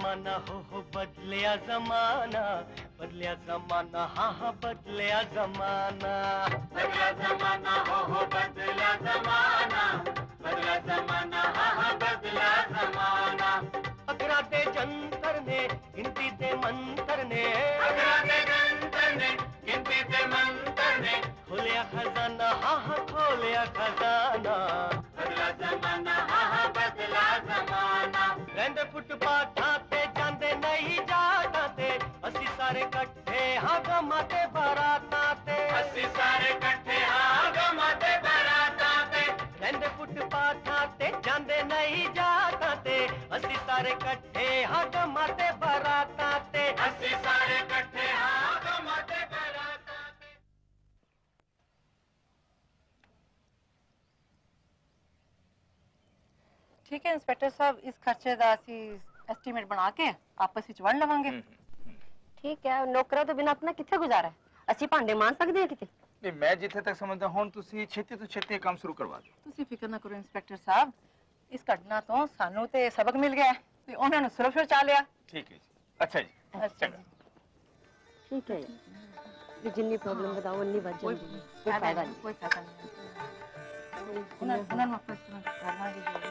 जमाना हो बदलिया जमाना, बदलिया जमाना, हाँ हाँ बदलिया जमाना, बदलिया जमाना हो बदलिया जमाना, बदलिया जमाना, हाँ हाँ बदलिया जमाना। अगरा दे जंतर ने गिनती दे मंतर ने, अगरा दे जंतर ने गिनती दे मंतर ने, खोलिया खजाना, हाँ हाँ खोलिया खजाना, बदला जमाना, हाँ हाँ बदला जमाना। रहंदे फुटपाथ ते जांदे नहीं जाता ते, असी सारे कट्ठे हाँ गमाते बराता ते, असी सारे कट्ठे हाँ गमाते बराता ते। रहंदे फुटपाथ ते जांदे नहीं जाता ते, असी सारे कट्ठे हाँ गमाते बराता ते, असी सारे कट्ठे हाँ गमाते बराता ते। ठीक है इंस्पेक्टर साहब, इस खर्चे का एस्टीमेट बना के आपस ਵਿੱਚ ਵੰਡ ਲਵਾਂਗੇ। ठीक है, नौकरा तो बिना अपना किथे गुजारा है, ਅਸੀਂ ਭਾਂਡੇ ਮਾਂ ਸਕਦੇ ਹਾਂ ਕਿਤੇ। नहीं मैं जिथे तक समझदा हूं तुसी छेती तो छेती काम शुरू करवा दो। ਤੁਸੀਂ ਫਿਕਰ ਨਾ ਕਰੋ ਇੰਸਪੈਕਟਰ ਸਾਹਿਬ, ਇਸ ਘਟਨਾ ਤੋਂ ਸਾਨੂੰ ਤੇ ਸਬਕ ਮਿਲ ਗਿਆ ਤੇ ਉਹਨਾਂ ਨੂੰ ਸੁਰੱਖਿਆ ਚਾ ਲਿਆ। ठीक है जी, अच्छा जी, अच्छा जी, ठीक है जी, जितनी प्रॉब्लम बताओ उतनी बच जाएगी, कोई फायदा नहीं। कोई फायदा नहीं, ਉਹਨਾਂ ਨੂੰ ਆਪਸ ਵਿੱਚ ਕਰਾਂਗੇ।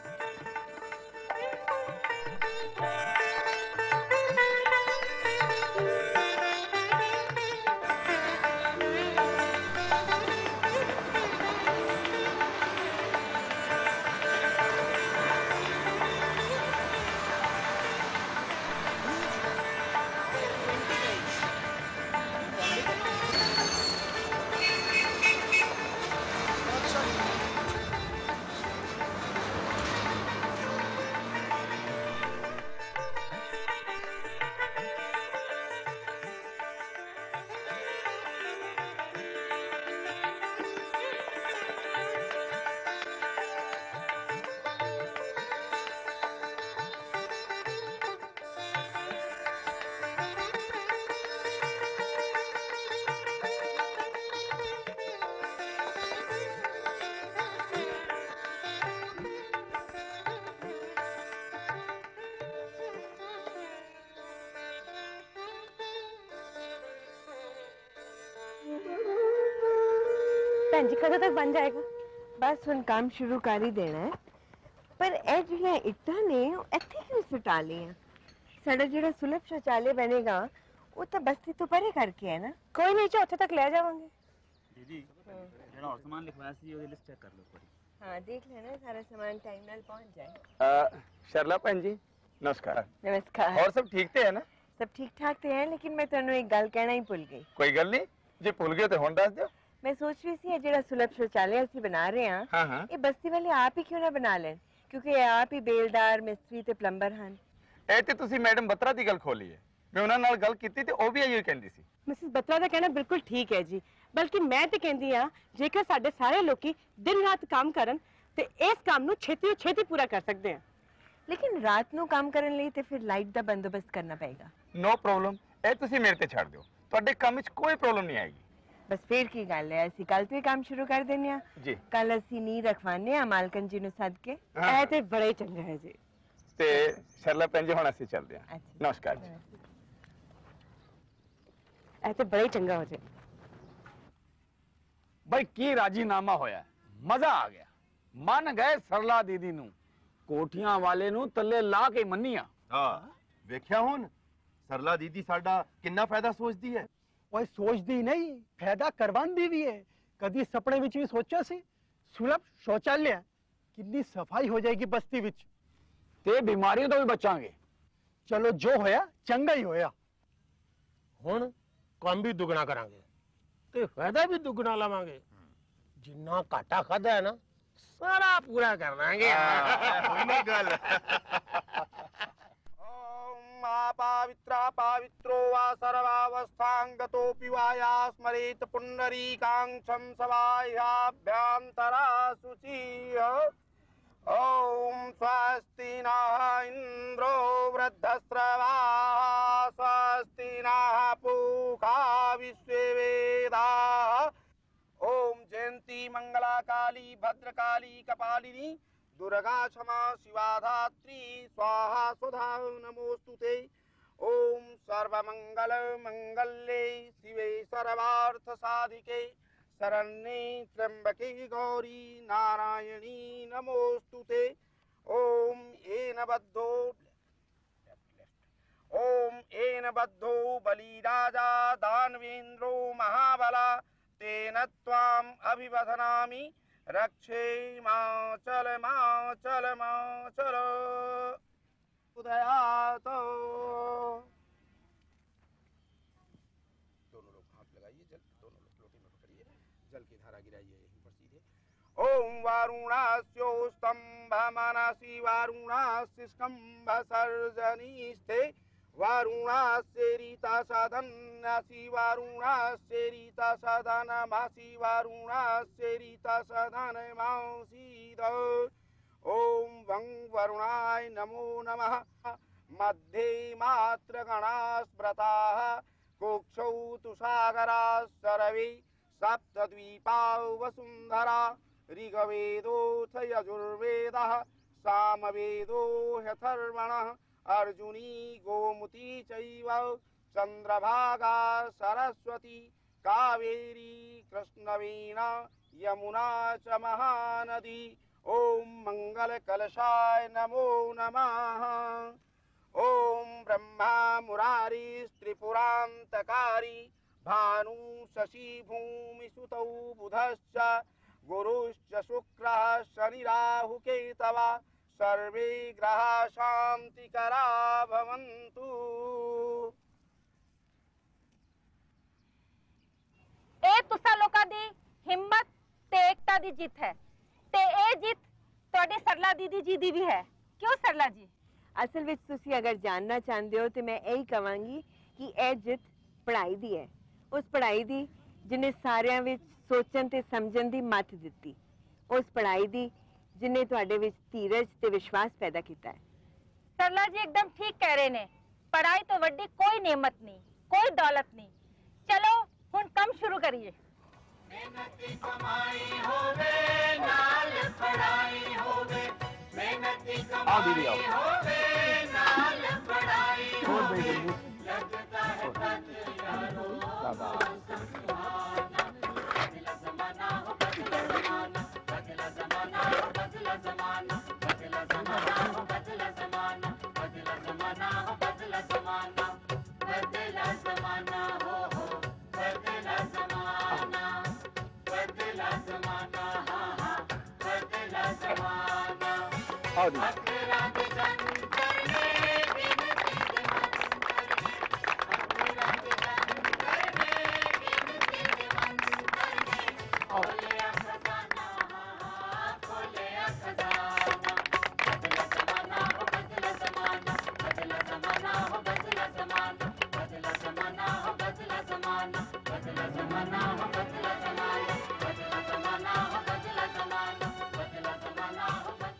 ਭੈਣ ਜੀ ਕਦੋਂ ਤੱਕ ਬਣ ਜਾਏਗਾ? ਬਸ ਹੁਣ ਕੰਮ ਸ਼ੁਰੂ ਕਰ ਹੀ ਦੇਣਾ ਹੈ, ਪਰ ਇਹ ਜਿਹੜੀਆਂ ਇੱਟਾਂ ਨੇ ਉਹ ਇੱਥੇ ਕਿਉਂ ਸੁਟਾ ਲਈਆਂ? ਸਾਡਾ ਜਿਹੜਾ ਸੁਲਭ ਸ਼ੌਚਾਲय ਬਣੇਗਾ ਉਹ ਤਾਂ ਬਸਤੀ ਤੋਂ ਪਰੇ ਕਰਕੇ ਹੈ ਨਾ। ਕੋਈ ਨਹੀਂ, ਉੱਥੇ ਤੱਕ ਲੈ ਜਾਵਾਂਗੇ। दीदी जरा और सामान लिखवाया सी ओदी लिस्ट चेक कर लो पूरी। हाँ देख लेना सारा सामान टाइम नाल पहुंच जाए। शर्ला भैन जी नमस्कार। नमस्कार। और सब ठीक ते है ना? सब ठीक ठाक तो है, लेकिन मैं तेनों एक गल कहना ही भूल गई। कोई गल नहीं, जे भूल गए तो हुण दस दियो। मैं सोच रही थी जेड़ा सुलभ शौचालय ਅਸੀਂ बना रहे हैं, हाँ हाँ, ये बस्ती वाले आप ही क्यों ना बना लें, क्योंकि ये आप ही बेलदार मिस्त्री ते प्लंबर हैं। ਇਹ ਤੇ ਤੁਸੀਂ ਮੈਡਮ ਬਤਰਾ ਦੀ ਗੱਲ ਖੋਲੀ ਹੈ। ਮੈਂ ਉਹਨਾਂ ਨਾਲ ਗੱਲ ਕੀਤੀ ਤੇ ਉਹ ਵੀ ਇਹੋ ਕਹਿੰਦੀ ਸੀ। ਮਿਸਿਸ ਬਤਰਾ ਦਾ ਕਹਿਣਾ ਬਿਲਕੁਲ ਠੀਕ ਹੈ ਜੀ, ਬਲਕਿ ਮੈਂ ਤੇ ਕਹਿੰਦੀ ਆ ਜੇਕਰ ਸਾਡੇ ਸਾਰੇ ਲੋਕੀ ਦਿਨ ਰਾਤ ਕੰਮ ਕਰਨ ਤੇ ਇਸ ਕੰਮ ਨੂੰ ਛੇਤੀ ਤੋਂ ਛੇਤੀ ਪੂਰਾ ਕਰ ਸਕਦੇ ਆ। लेकिन रात ਨੂੰ ਕੰਮ ਕਰਨ ਲਈ ਤੇ ਫਿਰ ਲਾਈਟ ਦਾ ਬੰਦੋਬਸਤ ਕਰਨਾ ਪਏਗਾ। ਨੋ ਪ੍ਰੋਬਲਮ, ਇਹ ਤੁਸੀਂ ਮੇਰੇ ਤੇ ਛੱਡ ਦਿਓ, ਤੁਹਾਡੇ ਕੰਮ ਵਿੱਚ ਕੋਈ ਪ੍ਰੋਬਲਮ ਨਹੀਂ ਆਏਗੀ। बस फिर की गल है, ਅਸੀਂ ਕੱਲ ਤੋਂ ਹੀ ਕੰਮ ਸ਼ੁਰੂ ਕਰ ਦਿੰਨੇ ਆ ਜੀ। ਕੱਲ ਅਸੀਂ ਨੀ ਰਖਵਾਨੇ ਆ ਮਾਲਕਨ ਜੀ ਨੂੰ ਸੱਦ ਕੇ। ਇਹ ਤੇ ਬੜਾ ਹੀ ਚੰਗਾ ਹੈ ਜੀ। ਤੇ ਸ਼ਰਲਾ ਭੈਣ ਜੀ ਹੁਣ ਅਸੀਂ ਚੱਲਦੇ ਹਾਂ। ਅੱਛਾ। ਨਮਸਕਾਰ ਜੀ। ਇਹ ਤੇ ਬੜਾ ਹੀ ਚੰਗਾ ਹੋ ਜਾਏ। भाई की राजीनामा होया, मजा आ गया, मन गए सरला दीदी नू, कोठियां वाले नू तले ला के मन्निया। हाँ वेख्या हुन सरला दीदी साडा किन्ना फायदा सोचदी है। ओए सोचदी नहीं, फायदा करवांदी भी है। कदी सपने विच भी सोचा सी सुलभ शौचालय कितनी सफाई हो जाएगी बस्ती विच, ते बीमारियों तो भी बचांगे। चलो जो होया चंगा ही होया। हुण काम भी दुगना करांगे ते फायदा भी दुगना लवांगे। जिन्ना घाटा खादा है ना सारा पूरा कर लांगे। गल ओम पावित्रा पवित्रो वा सर्वावस्थांगतोऽपि वा या स्मरेत पुंडरीकाक्षं सवाह्याभ्यन्तरा शुचिः। ओम स्वस्ति नः इंद्रो वृद्धस्रवाः स्वस्ति नः पूषा विश्ववेदाः। ओम जयंती मंगला काली भद्रकाली कपालिनी दुर्गा क्षमा शिवा धात्री स्वाहा स्वधा नमोस्तुते। ओम सर्वमंगल मंगल्ये शिवे सर्वार्थ साधिके शरण्ये त्र्यंबके गौरी नारायणी नमोस्तुते। ओम येन बद्धो बलिराजा दानवेन्द्रो महाबला तेन त्वाम् अभिवदनामि रक्षे माचल उदयात। दोनों लोग हाथ लगाइए, जल दोनों लोग लोटे में पकड़िए, जल की धारा गिराइए यहीं पर सीधे। ओम वारुणास्योस्तंभ मनसि वारुणास्य स्कंभ सर्जनीस्ते वारुणास्येरिता सदन्यासि वारुणास्येरिता सदनमासि वारुणास्येरिता सदनमासीद। ओम वं वरुणाय नमो नमः। मध्ये मात्रगणास्मृताः कुक्षौ तुषागराः सर्वे सप्तद्वीपा वसुन्धरा। ऋग्वेदोऽथ यजुर्वेदः सामवेदो ह्यथर्वणः अर्जुनी गोमती चैव चंद्रभागा सरस्वती कावेरी कृष्णवेणा यमुना च महानदी। ओम मंगल कलशाय नमो नमः। ओम ब्रह्मा मुरारी त्रिपुरांतकारी भानु शशि भूमि सुतौ बुधश्च गुरुश्च शुक्रः शनि राहु केतवा सर्वे ग्रहा शांतिकरा भवन्तु। ए तुसा लोकां दी हिम्मत ते एकता दी जित है ते ए जित तुहाडी सरला दीदी जी दी भी है। क्यों सरला जी? असल विच तुसी अगर जानना चाहते हो तो मैं यही कहांगी कि ए जित पढ़ाई दी है, उस पढ़ाई दी जिन्हें सारियां विच सोचन ते समझन दी मत दिती, उस पढ़ाई दी जिन्हें तुहाडे विच धीरज ते विश्वास पैदा किया है। सरला जी एकदम ठीक कह रहे ने, पढ़ाई तो वड्डी कोई नेमत नहीं, कोई दौलत नहीं। चलो हुण कम शुरू करिए। मेहनती कमाई होवे नाल पढ़ाई होवे, मेहनती कमाई होवे नाल पढ़ाई होवे, लगता है तन यारो सुहाना। बदला ज़माना हो बदला ज़माना, बदला ज़माना हो बदला ज़माना, बदला ज़माना हो बदला ज़माना, बदला ज़माना हो बदला ज़माना, बदला ज़माना हो बदला ज़माना, बदला ज़माना हाँ हाँ बदला ज़माना। अपराध जंतर में विनती के मंतर में, अपराध जंतर में विनती के मंतर में, खोले खजाना हाँ खोले खजाना। बदला ज़माना हो बदला ज़माना, बदला ज़माना हो बदला ज़माना, बदला ज़माना हो बदला ज़माना, बदला ज़माना हो बदला ज़माना, बदला ज़माना हो बदला ज़माना, बदला ज़माना हो बदला।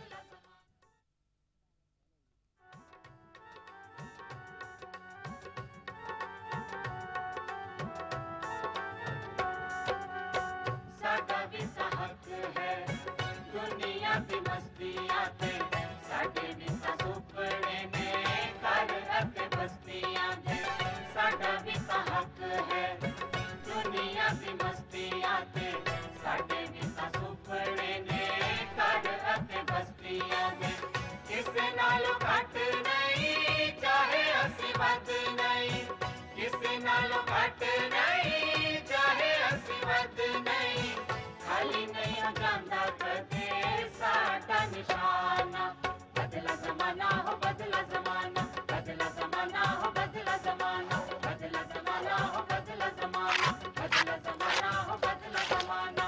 साडा भी हक है दुनिया की मस्तियां ते, साडे भी सुपने ने घर अते बस्तियां दे। साडा भी हक है दुनिया की मस्तियां ते, साडे भी सुपने ने घर अते बस्तियां दे। किसे नालों घट नहीं चाहे असी वध नहीं, किसे नालों घट नहीं चाहे असी वध नहीं, खाली नहीं हो जांदा कदे साडा निशाना। बदला ज़माना हो बदला ज़माना, बदला ज़माना हो बदला ज़माना, बदला ज़माना हो बदला ज़माना, बदला ज़माना हो बदला ज़माना।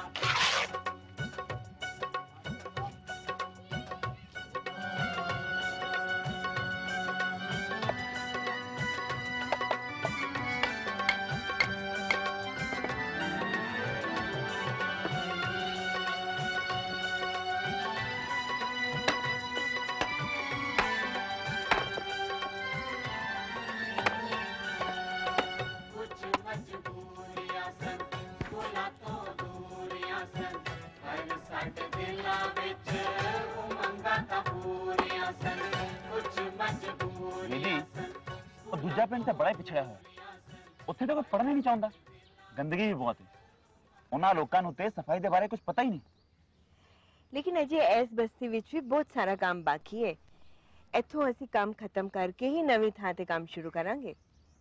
कुछ मजबूरियां सन स्कूलां तो दूरियां सन, पर साडे दिलां विच उमंग दीदी और दूजा पिंड तो बड़ा ही पिछड़ा है उत्थे तो कोई पढ़ना नहीं चाहता गंदगी भी बहुत है उन्हां लोकां नूं ते सफाई दे बारे कुछ पता ही नहीं लेकिन अजे इस बस्ती विच भी बहुत सारा काम बाकी है इथों असी काम खत्म करके ही नवी थां ते काम शुरू करांगे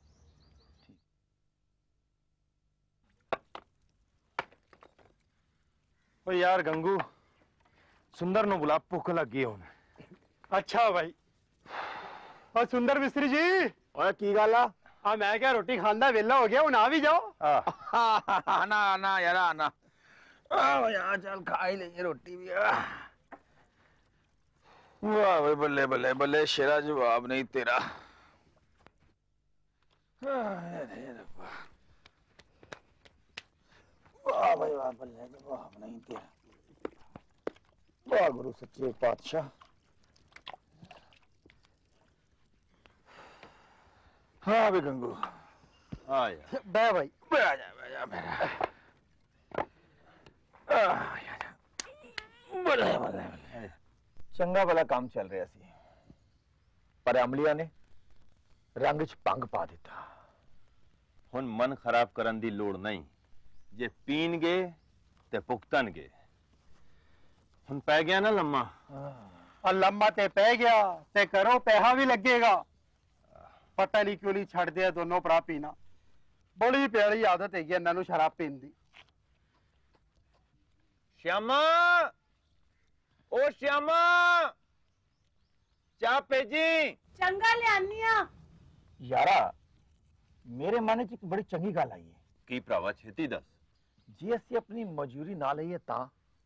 ओ यार गंगू सुंदर नु बुला भुख लगी हुन अच्छा भाई और सुंदर मिस्त्री जी ओए की गल आ मैं क्या रोटी खांदा वेला हो गया हुन आ भी जाओ आना आना यार आना आओ यार चल खा ही लेंगे रोटी भी वाह भाई बल्ले बल्ले बल्ले शेरा जवाब नहीं तेरा वाह भाई वाह बल्ले जवाब नहीं तेरा वाह गुरु सच्चे पातशाह हाँ भी गंगू हाँ यार बह भाई बैठ जा मेरा बल्ले बल्ले बल्ले चंगा भला काम चल रहा सी पर अमलिया ने रंग च भंग पा दिता हुन मन खराब करन दी लोड़ नहीं जे पीनगे ते भुगतनगे हुन पै गया ना लम्मा लम्मा ते पै गया ते करो पैसा भी लगेगा पता नहीं क्यों नहीं छड़ दिया दोनों भरा पीना बड़ी प्यारी आदत है इन्हों शराब पीन दी श्यामा ओ श्यामा चाह भेजी चंगा लियानिया यारा मेरे मन च एक बड़ी चंगी गल आई है की भरावा छेती दस जी असी अपनी मजूरी ना लईए ता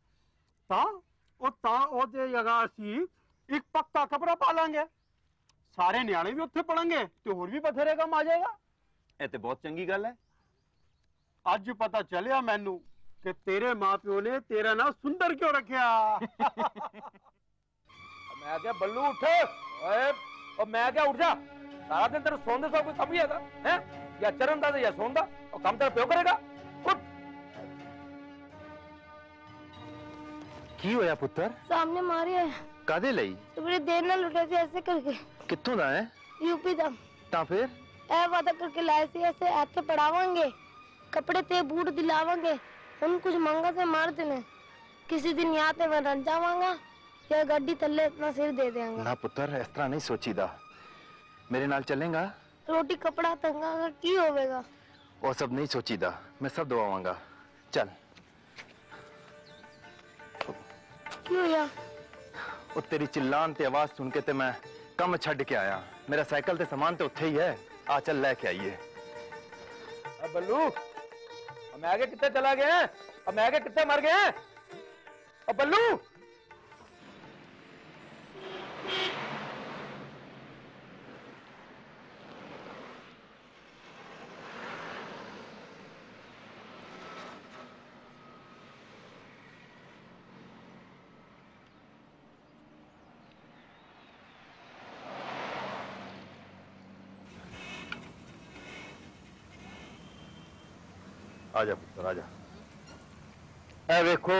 ओदे जगह असी एक पक्का कपड़ा पा लांगे सारे न्याणे भी उत्थे पढ़ेंगे तो होर भी बथेरे काम आ जाएगा ये तो बहुत चंगी गल है अज पता चलिया मैनू कि तेरे मां प्यो ने तेरा नाम सुंदर क्यों रखा मैं क्या बल्लू उठ ओए और मैं क्या उठ जा सारा दिन तेरे सोने सो कोई कमी है हैं या चरण दा या सोन दा और काम तेरा प्यो करेगा उठ की होया पुत्र सामने मारे है कादे लई तो बड़ी देर ना लुटे थे ऐसे करके कित्थों दा है यूपी दा ता फिर ए वादा करके लाए थे ऐसे ऐसे पढ़ावांगे कपड़े ते बूट दिलावांगे हम कुछ मंगा से मार देने किसी दिन यहाँ ते मैं रन जावांगा या गड्डी तल्ले इतना सिर दे देंगे ना पुत्र इस तरह नहीं सोचीदा मेरे नाल चलेगा रोटी कपड़ा तंगा का की होवेगा वो सब नहीं सोचीदा मैं सब दवावांगा चल क्यों यार वो तेरी चिल्लान ते आवाज सुन के ते मैं कम छड़ के आया मेरा साइकिल ते सामान तो उत्थे ही है आ चल लेके आइए अब बल्लू मैं आगे कितने चला गया अब मैं आगे कितने मर गए अब बल्लू आजा पुत्र आजा ए देखो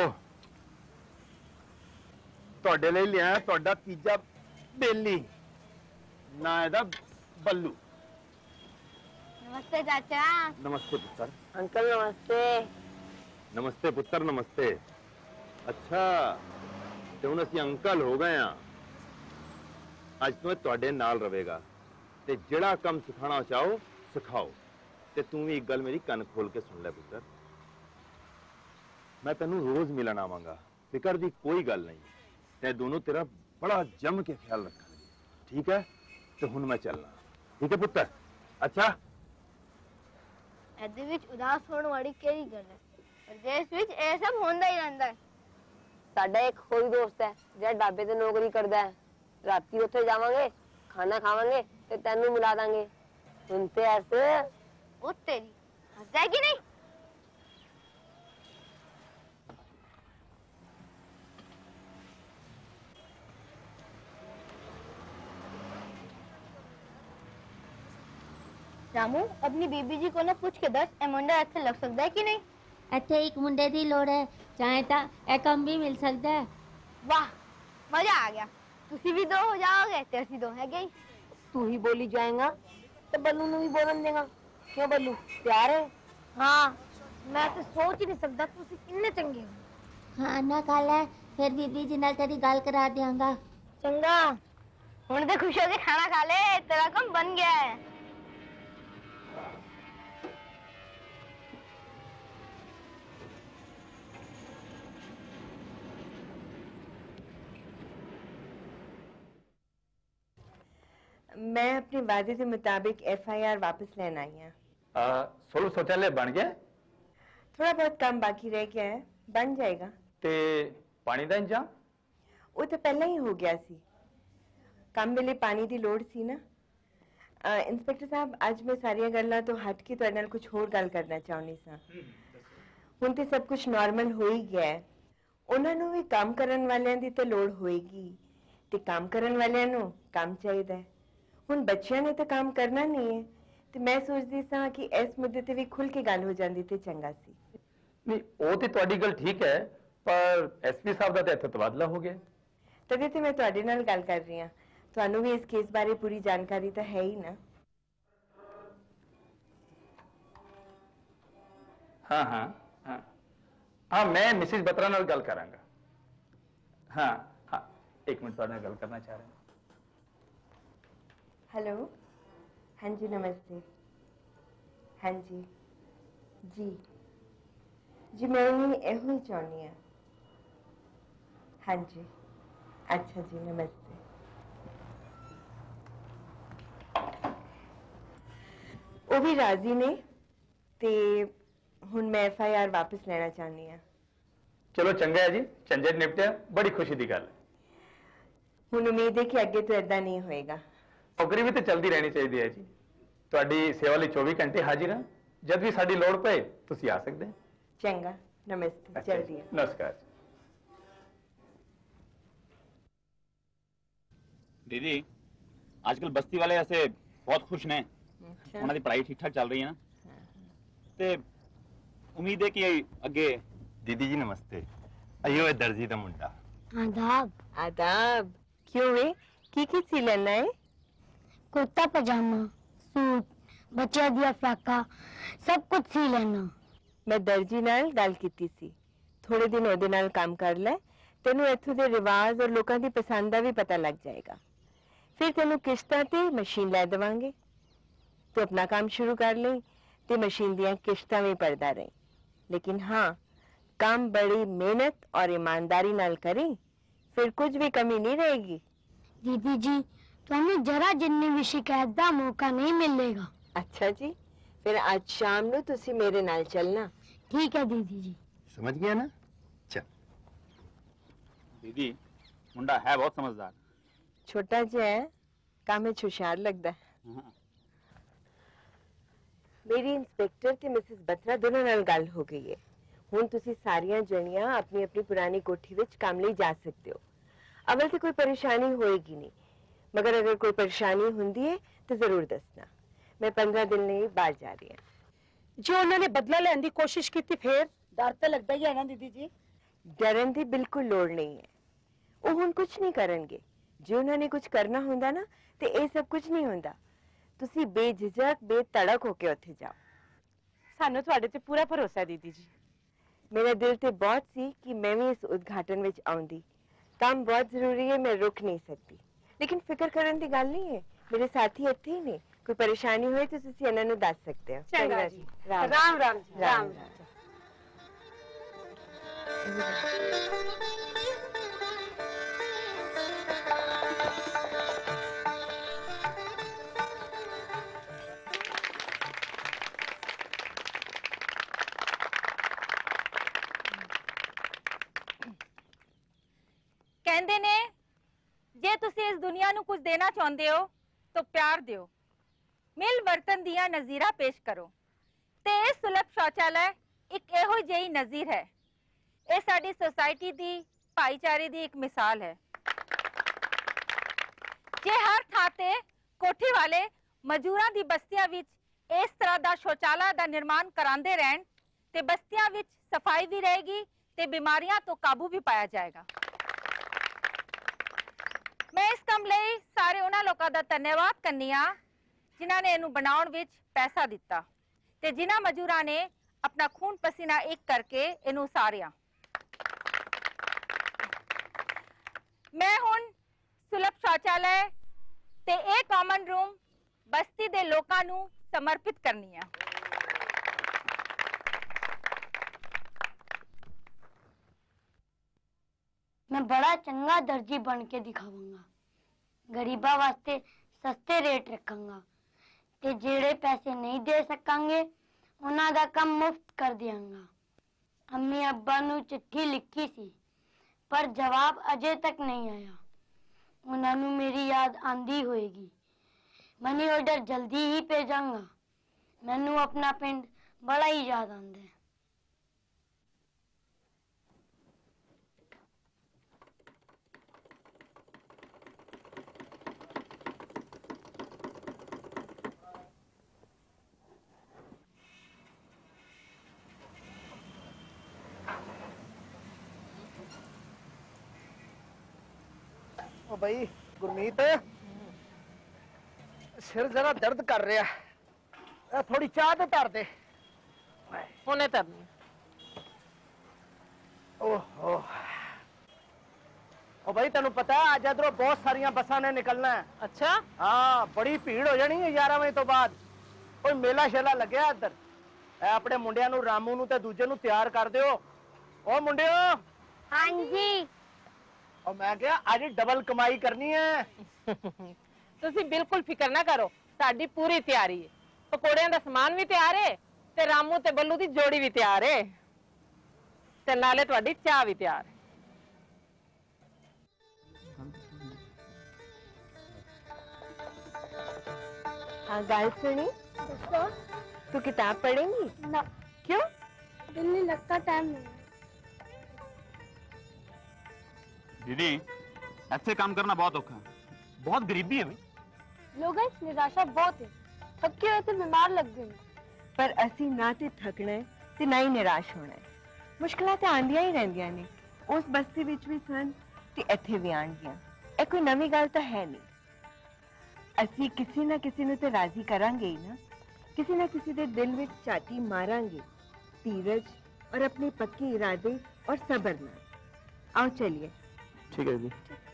ਤੁਹਾਡੇ ਲਈ ਲਿਆ ਤੁਹਾਡਾ ਤੀਜਾ ਬੇਲੀ ਨਾ ਇਹਦਾ ਬੱਲੂ नमस्ते चाचा नमस्ते पुत्र अंकल नमस्ते नमस्ते पुत्र नमस्ते अच्छा ਤੇ ਹੁਣ ਅਸੀਂ ਅੰਕਲ ਹੋ ਗਏ ਆ ਅੱਜ ਤੋਂ ਇਹ ਤੁਹਾਡੇ ਨਾਲ ਰਹੇਗਾ ਤੇ ਜਿਹੜਾ ਕੰਮ ਸਿਖਾਣਾ ਚਾਹੋ ਸਿਖਾਓ ਤੇ ਤੂੰ ਵੀ ਇੱਕ ਗੱਲ ਮੇਰੀ ਕੰਨ ਖੋਲ ਕੇ ਸੁਣ ਲੈ ਪੁੱਤਰ ਮੈਂ ਤੈਨੂੰ ਰੋਜ਼ ਮਿਲਣ ਆਵਾਂਗਾ ਫਿਕਰ ਦੀ ਕੋਈ ਗੱਲ ਨਹੀਂ ਤੇ ਦੋਨੋਂ ਤੇਰਾ ਬੜਾ ਜੰਮ ਕੇ ਖਿਆਲ ਰੱਖਾਂਗੇ ਠੀਕ ਹੈ ਤੇ ਹੁਣ ਮੈਂ ਚੱਲਣਾ ਠੀਕ ਹੈ ਪੁੱਤਰ ਅੱਛਾ ਇਹਦੇ ਵਿੱਚ ਉਦਾਸ ਹੋਣ ਵਾਲੀ ਕਿਹੜੀ ਗੱਲ ਹੈ ਪ੍ਰਦੇਸ਼ ਵਿੱਚ ਇਹ ਸਭ ਹੁੰਦਾ ਹੀ ਰਹਿੰਦਾ ਹੈ ਸਾਡਾ ਇੱਕ ਹੋਰ ਦੋਸਤ ਹੈ ਜਿਹੜਾ ਢਾਬੇ ਤੇ ਨੌਕਰੀ ਕਰਦਾ ਹੈ ਰਾਤੀ ਉੱਥੇ ਜਾਵਾਂਗੇ ਖਾਣਾ ਖਾਵਾਂਗੇ ਤੇ ਤੈਨੂੰ ਮਿਲਾ ਦਾਂਗੇ ਹੁਣ ਤੇ ਐਸੇ ਉਹ ਤੇਰੀ ਹੱਸਦਾ ਹੈ ਕਿ ਨਹੀਂ ਰਾਮੂ ਆਪਣੀ ਬੀਬੀ ਜੀ ਕੋ ਨਾ ਪੁੱਛ ਕੇ ਦੱਸ ਇਹ ਮੁੰਡਾ ਇੱਥੇ ਲੱਗ ਸਕਦਾ ਹੈ ਕਿ ਨਹੀਂ ਇੱਥੇ ਇੱਕ ਮੁੰਡੇ ਦੀ ਲੋੜ ਹੈ ਚਾਹੇ ਤਾਂ ਇਹ ਕੰਮ ਵੀ ਮਿਲ ਸਕਦਾ ਹੈ वाह मजा आ गया तुसी भी दो हो जाओगे ते असी दो है गई। तू ही बोली जाएगा तो बल्लू ने भी बोलन देगा। क्यों बल्लू प्यार है? हाँ मैं तो सोच ही नहीं सकता तुसी कितने चंगे हो। खाना खा ले फिर दीदी जी नाल तेरी गल करा देंगा। चंगा हुण ते खुश हो के खाना खा ले, तेरा काम बन गया है। मैं अपने वादे के मुताबिक FIR वापस लेना आई हूँ। सुलभ शौचालय बन गया? थोड़ा बहुत काम बाकी रह गया है, बन जाएगा। ते पानी दा इंतजाम? वो तो पहले ही हो गया सी। काम वेले पानी दी लोड़ सी ना। इंस्पेक्टर साहब आज मैं सारिया गल्लां तो हट के तुहाडे नाल कुछ होर गल करना चाहुंदी सां। हुण ते सब कुछ नॉर्मल हो ही गया है। उन्हां नूं भी काम करन वालियां दी ते लोड़ होएगी ते काम करन वालियां नूं काम चाहीदा है। ਹੁਣ ਬੱਚਿਆਂ ਨੇ ਤਾਂ ਕੰਮ ਕਰਨਾ ਨਹੀਂ ਹੈ ਤੇ ਮੈਂ ਸੋਚਦੀ ਸਾਂ ਕਿ ਇਸ ਮੁੱਦੇ ਤੇ ਵੀ ਖੁੱਲ ਕੇ ਗੱਲ ਹੋ ਜਾਂਦੀ ਤੇ ਚੰਗਾ ਸੀ। ਨਹੀਂ ਉਹ ਤੇ ਤੁਹਾਡੀ ਗੱਲ ਠੀਕ ਹੈ ਪਰ ਐਸਪੀ ਸਾਹਿਬ ਦਾ ਤਾਂ ਇੱਥੇ ਤਬਾਦਲਾ ਹੋ ਗਿਆ। ਤਦੇ ਤੇ ਮੈਂ ਤੁਹਾਡੇ ਨਾਲ ਗੱਲ ਕਰ ਰਹੀ ਹਾਂ। ਤੁਹਾਨੂੰ ਵੀ ਇਸ ਕੇਸ ਬਾਰੇ ਪੂਰੀ ਜਾਣਕਾਰੀ ਤਾਂ ਹੈ ਹੀ ਨਾ। ਹਾਂ ਹਾਂ ਹਾਂ ਹਾਂ ਮੈਂ ਮਿਸਿਸ ਬਤਰਾ ਨਾਲ ਗੱਲ ਕਰਾਂਗਾ। ਹਾਂ ਹਾਂ ਇੱਕ ਮਿੰਟ ਤੁਹਾਡੇ ਨਾਲ ਗੱਲ ਕਰਨਾ ਚਾਹ ਰਿਹਾ। हेलो हाँ जी नमस्ते। हाँ जी जी जी मैं यहो ही चाहनी हाँ। हाँ जी अच्छा जी नमस्ते। वो भी राजी ने ते हुण मैं FIR वापस लेना चाहनी हाँ। चलो चंगा है जी, झंझट निपटिया, बड़ी खुशी की गल है। हुण उम्मीद है कि अगे तो ऐदा नहीं होएगा। नौकरी भी तो चलती रहनी चाहिए है जी। ਤੁਹਾਡੀ सेवा ਲਈ 24 घंटे हाजिर ਹਾਂ। जब भी साड़ी लोड़ पए ਤੁਸੀਂ आ सकते हैं। चंगा नमस्ते जल्दी। नमस्कार दीदी आजकल बस्ती वाले ऐसे बहुत खुश ने। उन्होंने पढ़ाई ठीक ठाक चल रही है ना ते उम्मीद है कि अगे। दीदी जी नमस्ते। अयो दर्जी का मुंडा। आदाब आदाब। क्यों वे की सी लेना है? कुर्ता पजामा सूट बच्चे दिया फ्राका सब कुछ सी लेना। मैं दर्जी नाल गल कीती सी। थोड़े दिन ओदे नाल काम कर ले, तेनू इत्थों दे रिवाज और लोकां दी पसंद दा भी पता लग जाएगा। फिर तेनू किश्तां ते मशीन लै देवांगे। तू अपना काम शुरू कर ले ते मशीन दियां किश्तां भी भरदा रही। लेकिन हाँ काम बड़ी मेहनत और ईमानदारी नाल करी, फिर कुछ भी कमी नहीं रहेगी। दीदी जी तुहानू जरा जिन्नी भी शिकायत दा मौका नहीं मिलेगा। अच्छा जी फिर आज शाम नू तुसी मेरे नाल चलना। ठीक है दीदी जी। समझ गया ना? चल। दीदी मुंडा है बहुत समझदार। छोटा जिहा है काम में होशियार लगदा है। मेरी इंस्पेक्टर ते मिसेस बत्रा दोनों नाल गल हो गई है। हुण तुसी सारियां जणियां अपनी अपनी पुरानी कोठी विच काम लई जा सकते हो। अवल ते कोई परेशानी होएगी नहीं, मगर अगर कोई परेशानी हुंदी है तो जरूर दसना। मैं 15 दिन नहीं बाहर जा रही हूं। जो उन्होंने बदला लेने की कोशिश की थी फिर डर तो लगता ही है ना दीदी जी। डरन की बिल्कुल लोड़ नहीं है। वो हुण कुछ नहीं करनगे। जो उन्होंने कुछ करना हुंदा ना तो ये सब कुछ नहीं हुंदा। तुसी बेझिझक बेतड़क होके उत्थे जाओ। सानू तुहाडे ते पूरा भरोसा है दीदी जी। मेरा दिल ते बहुत सी कि मैं भी इस उद्घाटन विच आउंदी। काम बहुत जरूरी है, मैं रुक नहीं सकती। लेकिन फिक्र करने की गल नहीं है, मेरे साथी इत्थे ही ने। कोई परेशानी हुए तो तुसी इन्हां नूं दस सकते हो। चंगा जी। राम राम जी। राम कहंदे ने जे तुसी इस दुनिया नूं कुछ देना चाहुंदे हो तो प्यार दियो, मिल वर्तन दियां नज़ीरा पेश करो। ते इह सुलभ शौचालय एक इहो ਜਿਹੀ नज़ीर है। ਇਹ ਸਾਡੀ सोसाइटी दी भाईचारे दी एक मिसाल है। जे हर ਥਾਂ ਤੇ कोठी वाले मजूरां दी बस्तियां विच इस तरह दा शौचालय दा निर्माण करांदे रहन ते बस्तियां विच सफाई भी रहेगी ते बीमारियां तो काबू भी पाया जाएगा। मैं इस काम ਲਈ ਸਾਰੇ ਉਹਨਾਂ ਲੋਕਾਂ ਦਾ ਧੰਨਵਾਦ ਕਰਨੀ ਆ ਜਿਨ੍ਹਾਂ ਨੇ ਇਹਨੂੰ ਬਣਾਉਣ ਵਿੱਚ ਪੈਸਾ ਦਿੱਤਾ ਤੇ ਜਿਨ੍ਹਾਂ ਮਜ਼ਦੂਰਾਂ ਨੇ ਆਪਣਾ ਖੂਨ ਪਸੀਨਾ ਇੱਕ ਕਰਕੇ ਇਹਨੂੰ ਸਾਰਿਆ। ਮੈਂ ਹੁਣ ਸੁਲਭ ਸ਼ੌਚਾਲय ਤੇ ਇਹ ਕਾਮਨ ਰੂਮ ਬਸਤੀ ਦੇ ਲੋਕਾਂ ਨੂੰ ਸਮਰਪਿਤ ਕਰਨੀ ਆ। मैं बड़ा चंगा दर्जी बन के दिखाऊंगा, गरीबा वास्ते सस्ते रेट रखांगा ते जेड़े पैसे नहीं दे सकांगे उन्हां दा काम मुफ्त कर दियांगा। अम्मी अब्बा नू चिट्ठी लिखी सी पर जवाब अजे तक नहीं आया। उन्हां नू मेरी याद आंदी होएगी। मनी ऑर्डर जल्दी ही भेजांगा। मैनू अपना पिंड बड़ा ही याद आंदा है। ओ भाई गुरमीत, सिर जरा दर्द कर रहा है, थोड़ी चाह तो धर दे। हुणे धरनी। ओहो ओ भाई तेन पता है अज इधरों बहुत सारिया बसा ने निकलना है। अच्छा हाँ, बड़ी भीड़ हो जानी है 11 बजे तो बाद। कोई मेला शेला लग्या इधर। अपने मुंडिया नू रामू नू ते दूजे नू तैयार कर दियो। ओ मुंडियो। हाँ जी। और मैं क्या आज डबल कमाई करनी है। तुसी बिल्कुल फिक्र ना करो, साडी पूरी तैयारी है। पकौड़ियां दा समान भी तैयार है ते रामू ते बल्लू दी जोड़ी भी तैयार है ते नाले तुहाडी चाह भी तैयार है। हाँ गाल सुनी, तू किताब पढ़ेंगी ना? क्यों? दिल नहीं लगता, टाइम नहीं। दीदी ऐसे काम करना बहुत औखा है, बहुत गरीबी है भाई। लोगों की निराशा बहुत है, थके हुए थे, बीमार लग गए। पर असी ना ते थकना है ते ना ही निराश होना है। मुश्किलां ते आंदियां ही रहंदियां ने। उस बस्ती विच भी सन ते इत्थे भी आणगियां। ਇਹ कोई नवी गल तो है नहीं। असी किसी ना किसी नूं ते राजी करांगे ही ना। किसी ना किसी दे दिल विच चाटी मारांगे, धीरज और अपने पक्के इरादे और सब्र नाल। आओ चलिए। ठीक है जी।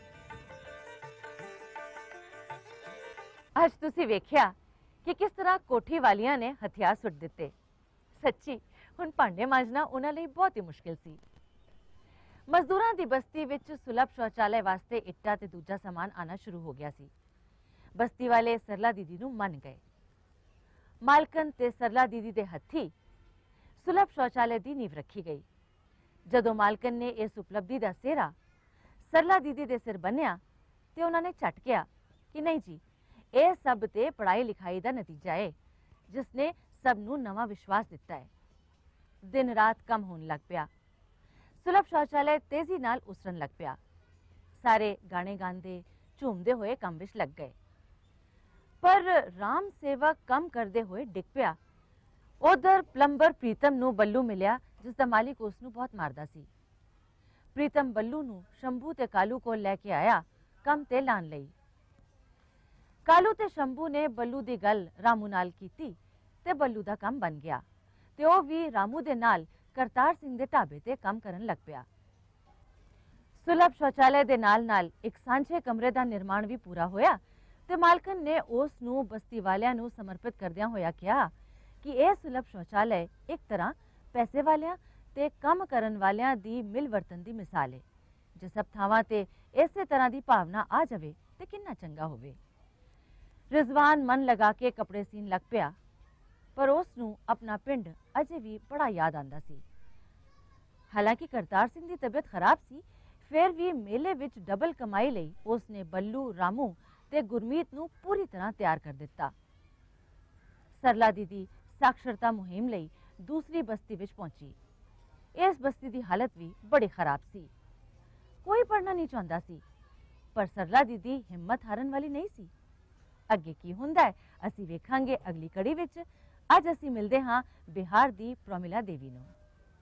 ਅੱਜ ਤੁਸੀਂ ਵੇਖਿਆ ਕਿ ਕਿਸ ਤਰ੍ਹਾਂ ਕੋਠੀ ਵਾਲੀਆਂ ਨੇ ਹਥਿਆਰ ਸੁੱਟ ਦਿੱਤੇ। ਸੱਚੀ ਹੁਣ ਭਾਂਡੇ ਮਾਂਜਣਾ ਉਹਨਾਂ ਲਈ ਬਹੁਤ ਹੀ ਮੁਸ਼ਕਿਲ ਸੀ। ਮਜ਼ਦੂਰਾਂ ਦੀ ਬਸਤੀ ਵਿੱਚ ਸੁਲਭ ਸ਼ੌਚਾਲय ਵਾਸਤੇ ਇੱਟਾਂ ਤੇ ਦੂਜਾ ਸਾਮਾਨ ਆਣਾ ਸ਼ੁਰੂ ਹੋ ਗਿਆ ਸੀ। ਬਸਤੀ ਵਾਲੇ ਸਰਲਾ ਦੀਦੀ ਨੂੰ ਮੰਨ ਗਏ। ਮਾਲਕਨ ਤੇ ਸਰਲਾ ਦੀਦੀ ਦੇ ਹੱਥੀ ਸੁਲਭ ਸ਼ੌਚਾਲय ਦੀ ਨੀਂਹ ਰੱਖੀ ਗਈ। ਜਦੋਂ ਮਾਲਕਨ ਨੇ ਇਸ ਉਪਲਬਧੀ ਦਾ ਸਿਹਰਾ ਸਰਲਾ ਦੀਦੀ ਦੇ ਸਿਰ ਬੰਨਿਆ ਤੇ ਉਹਨਾਂ ਨੇ ਝਟਕਿਆ ਕਿ ਨਹੀਂ ਜੀ, ਇਹ ਸਭ ਤੇ ਪੜ੍ਹਾਈ ਲਿਖਾਈ ਦਾ ਨਤੀਜਾ ਹੈ ਜਿਸ ਨੇ ਸਭ ਨੂੰ ਨਵਾਂ ਵਿਸ਼ਵਾਸ ਦਿੱਤਾ ਹੈ। ਦਿਨ ਰਾਤ ਕੰਮ ਹੋਣ ਲੱਗ ਪਿਆ। ਸੁਲਭ ਸ਼ੌਚਾਲय ਤੇਜ਼ੀ ਨਾਲ ਉਸਰਨ ਲੱਗ ਪਿਆ। ਸਾਰੇ ਗਾਣੇ ਗਾਉਂਦੇ ਝੂਮਦੇ ਹੋਏ ਕੰਮ ਵਿੱਚ ਲੱਗ ਗਏ। ਪਰ ਰਾਮ ਸੇਵਕ ਕੰਮ ਕਰਦੇ ਹੋਏ ਡਿੱਗ ਪਿਆ। ਉਧਰ ਪਲੰਬਰ ਪ੍ਰੀਤਮ ਨੂੰ ਬੱਲੂ ਮਿਲਿਆ ਜਿਸ ਦਾ ਮਾਲਿਕ ਉਸ ਨੂੰ ਬਹੁਤ ਮਾਰਦਾ ਸੀ। ਪ੍ਰੀਤਮ ਬੱਲੂ ਨੂੰ ਸ਼ੰਭੂ ਤੇ ਕਾਲੂ ਕੋਲ ਲੈ ਕੇ ਆਇਆ ਕੰਮ ਤੇ ਲਾਣ ਲਈ। ਕਾਲੂ ਤੇ ਸ਼ੰਭੂ ਨੇ ਬੱਲੂ ਦੀ ਗੱਲ ਰਾਮੂ ਨਾਲ ਕੀਤੀ ਤੇ ਬੱਲੂ ਦਾ ਕੰਮ ਬਣ ਗਿਆ ਤੇ ਉਹ ਵੀ ਰਾਮੂ ਦੇ ਨਾਲ ਕਰਤਾਰ ਸਿੰਘ ਦੇ ਢਾਬੇ ਤੇ ਕੰਮ ਕਰਨ ਲੱਗ ਪਿਆ। ਸੁਲਭ ਸ਼ੌਚਾਲय ਦੇ ਨਾਲ-ਨਾਲ ਇੱਕ ਸਾਂਝੇ ਕਮਰੇ ਦਾ ਨਿਰਮਾਣ ਵੀ ਪੂਰਾ ਹੋਇਆ ਤੇ ਮਾਲਕਨ ਨੇ ਉਸ ਨੂੰ ਬਸਤੀ ਵਾਲਿਆਂ ਨੂੰ ਸਮਰਪਿਤ ਕਰਦਿਆਂ ਹੋਇਆ ਕਿਹਾ ਕਿ ਇਹ ਸੁਲਭ ਸ਼ੌਚਾਲय ਇੱਕ ਤਰ੍ਹਾਂ ਪੈਸੇ ਵਾਲਿਆਂ ਤੇ ਕੰਮ ਕਰਨ ਵਾਲਿਆਂ ਦੀ ਮਿਲਵਰਤਨ ਦੀ ਮਿਸਾਲ ਹੈ। ਜੇ ਸਭ ਥਾਵਾਂ ਤੇ ਇਸੇ ਤਰ੍ਹਾਂ ਦੀ ਭਾਵਨਾ ਆ ਜਾਵੇ ਤੇ ਕਿੰਨਾ ਚੰਗਾ ਹੋਵੇ। ਰਿਜ਼ਵਾਨ ਮਨ ਲਗਾ ਕੇ ਕੱਪੜੇ ਸੀਨ ਲੱਗ ਪਿਆ ਪਰ ਉਸ ਨੂੰ ਆਪਣਾ ਪਿੰਡ ਅਜੇ ਵੀ ਬੜਾ ਯਾਦ ਆਂਦਾ ਸੀ। ਹਾਲਾਂਕਿ ਕਰਤਾਰ ਸਿੰਘ ਦੀ ਤਬੀਅਤ ਖਰਾਬ ਸੀ, ਫਿਰ ਵੀ ਮੇਲੇ ਵਿੱਚ ਡਬਲ ਕਮਾਈ ਲਈ ਉਸ ਨੇ ਬੱਲੂ, ਰਾਮੂ ਤੇ ਗੁਰਮੀਤ ਨੂੰ ਪੂਰੀ ਤਰ੍ਹਾਂ ਤਿਆਰ ਕਰ ਦਿੱਤਾ। ਸਰਲਾ ਦੀਦੀ ਸਾਖਰਤਾ ਮੁਹਿੰਮ ਲਈ ਦੂਸਰੀ ਬਸਤੀ ਵਿੱਚ ਪਹੁੰਚੀ। ਇਸ ਬਸਤੀ ਦੀ ਹਾਲਤ ਵੀ ਬੜੀ ਖਰਾਬ ਸੀ। ਕੋਈ ਪੜ੍ਹਨਾ ਨਹੀਂ ਚਾਹੁੰਦਾ ਸੀ ਪਰ ਸਰਲਾ ਦੀਦੀ ਹਿੰਮਤ ਹਾਰਨ ਵਾਲੀ ਨਹੀਂ ਸੀ। ਅੱਗੇ ਕੀ ਹੁੰਦਾ ਹੈ ਅਸੀਂ ਵੇਖਾਂਗੇ ਅਗਲੀ ਕੜੀ ਵਿੱਚ। आज असी मिलते हाँ बिहार दी प्रोमिला देवी नू।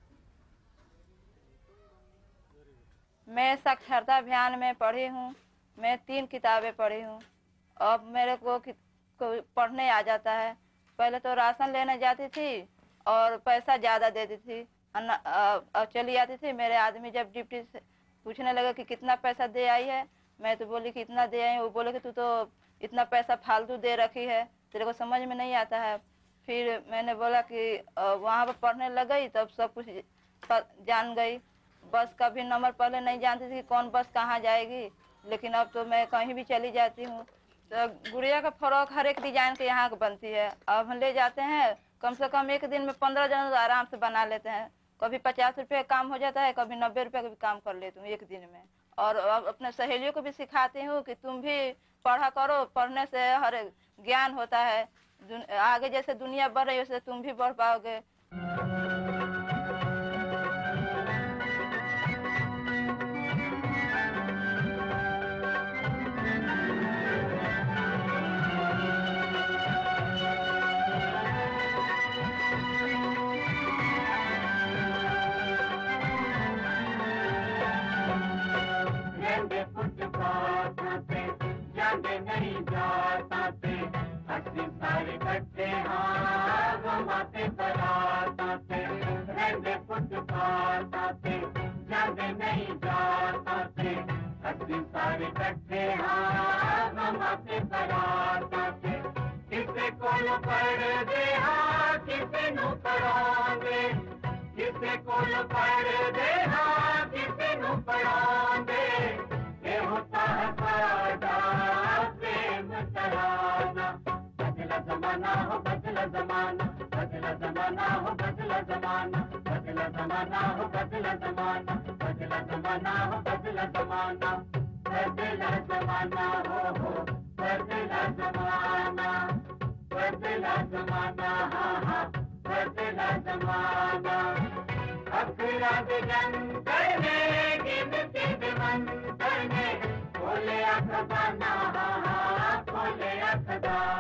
मैं साक्षरता अभियान में पढ़ी हूँ। मैं 3 किताबें पढ़ी हूँ। अब मेरे को पढ़ने आ जाता है। पहले तो राशन लेने जाती थी और पैसा ज़्यादा देती थी, चली आती थी। मेरे आदमी जब डिप्टी से पूछने लगा कि कितना पैसा दे आई है, मैं तो बोली कि इतना दे आई। वो बोले कि तू तो इतना पैसा फालतू दे रखी है, तेरे को समझ में नहीं आता है। फिर मैंने बोला कि वहाँ पर पढ़ने लग गई, तब सब कुछ जान गई। बस का भी नंबर पहले नहीं जानती थी कि कौन बस कहाँ जाएगी, लेकिन अब तो मैं कहीं भी चली जाती हूँ। तो गुड़िया का फ्रॉक हर एक डिजाइन के यहाँ बनती है। अब हम ले जाते हैं, कम से कम एक दिन में 15 जन आराम से बना लेते हैं। कभी 50 रुपये काम हो जाता है, कभी 90 रुपये का भी काम कर लेती हूँ एक दिन में। और अब अपने सहेलियों को भी सिखाती हूँ कि तुम भी पढ़ा करो, पढ़ने से हर ज्ञान होता है। आगे जैसे दुनिया बढ़ रही है वैसे तुम भी बढ़ पाओगे। जाते नहीं जाते हंसी सारे कट्टे हाँ घुमाते बराताते रहते फुटपाते जाते नहीं जाते हंसी सारे कट्टे हाँ घुमाते बराताते किसे कोल पढ़ दे हाँ किसे नु पढ़ांगे किसे कोल पढ़ दे हाँ किसे नु पढ़ांगे ये होता है फायदा प्रेम तराना। बदला जमाना हो बदला जमाना, बदला जमाना हो बदला जमाना, बदला जमाना हो बदला जमाना, बदला जमाना हो बदला जमाना, बदला जमाना हो बदला जमाना, बदला जमाना हाँ बदला जमाना। अखरा दिगन करने गिनती दिमन करने खोले अखबाना हाँ खोले अखबाना।